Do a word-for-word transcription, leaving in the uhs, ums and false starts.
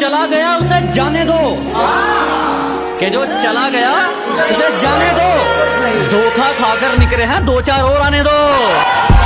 चला गया उसे जाने दो, कि जो चला गया उसे जाने दो, धोखा खाकर निकले हैं दो चार और आने दो।